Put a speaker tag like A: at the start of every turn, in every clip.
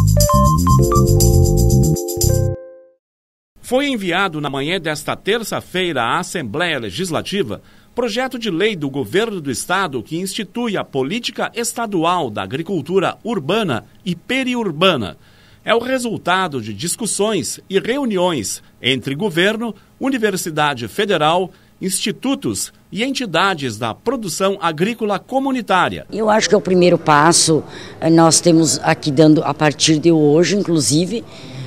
A: Foi enviado na manhã desta terça-feira à Assembleia Legislativa projeto de lei do Governo do Estado que institui a Política Estadual da Agricultura Urbana e Periurbana. É o resultado de discussões e reuniões entre governo, Universidade Federal, institutos e entidades da produção agrícola comunitária.
B: Eu acho que é o primeiro passo, nós temos aqui dando a partir de hoje, inclusive,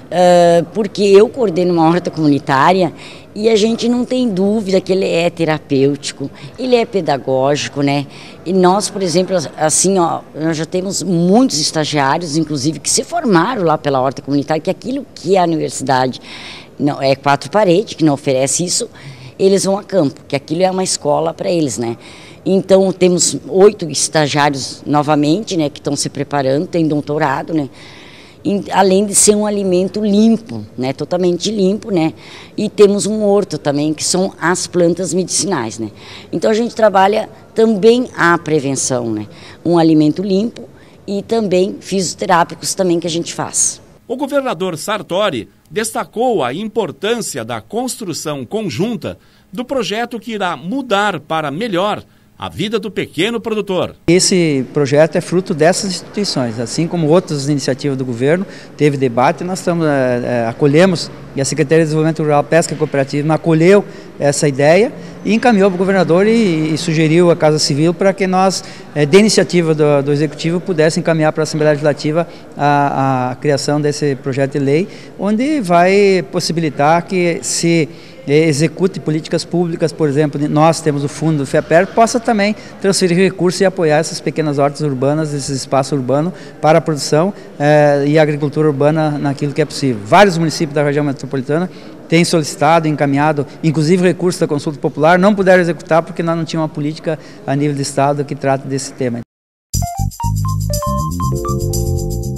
B: porque eu coordeno uma horta comunitária e a gente não tem dúvida que ele é terapêutico, ele é pedagógico, né? E nós, por exemplo, assim, ó, nós já temos muitos estagiários, inclusive, que se formaram lá pela horta comunitária, que aquilo que a universidade não é quatro paredes, que não oferece isso, eles vão a campo, que aquilo é uma escola para eles, né? Então, temos 8 estagiários novamente, né, que estão se preparando, têm doutorado, né? Além de ser um alimento limpo, né, totalmente limpo, né, e temos um horto também, que são as plantas medicinais, né. Então a gente trabalha também a prevenção, né, um alimento limpo e também fisioterápicos também que a gente faz.
A: O governador Sartori destacou a importância da construção conjunta do projeto que irá mudar para melhor a vida do pequeno produtor.
C: Esse projeto é fruto dessas instituições, assim como outras iniciativas do governo, teve debate, nós acolhemos, e a Secretaria de Desenvolvimento Rural, Pesca e Cooperativa acolheu essa ideia e encaminhou para o governador e sugeriu à Casa Civil para que nós, de iniciativa do Executivo, pudesse encaminhar para a Assembleia Legislativa a criação desse projeto de lei, onde vai possibilitar que se execute políticas públicas, por exemplo, nós temos o fundo do FEAPER, possa também transferir recursos e apoiar essas pequenas hortas urbanas, esses espaços urbanos para a produção e a agricultura urbana naquilo que é possível. Vários municípios da região metropolitana têm solicitado, encaminhado, inclusive recursos da consulta popular, não puderam executar porque nós não tínhamos uma política a nível de Estado que trata desse tema.